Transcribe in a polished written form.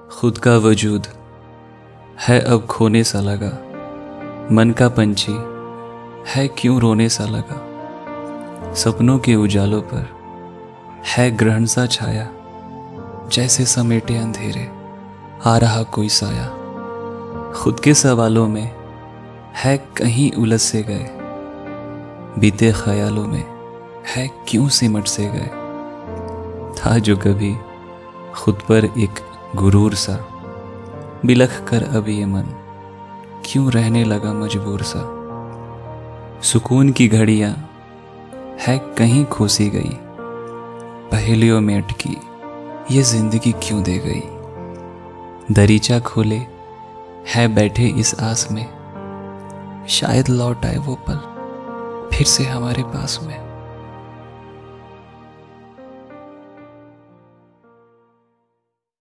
खुद का वजूद है अब खोने सा लगा, मन का पंछी है क्यों रोने सा लगा। सपनों के उजालों पर है ग्रहण सा छाया, जैसे समेटे अंधेरे आ रहा कोई साया। खुद के सवालों में है कहीं उलझ से गए, बीते ख्यालों में है क्यों सिमट से गए। था जो कभी खुद पर एक गुरूर सा, बिलख कर अब ये मन क्यों रहने लगा मजबूर सा। सुकून की घड़ियां है कहीं खोसी गई, पहेलियों में अटकी ये जिंदगी क्यों दे गई। दरीचा खोले है बैठे इस आस में, शायद लौट आए वो पल फिर से हमारे पास में।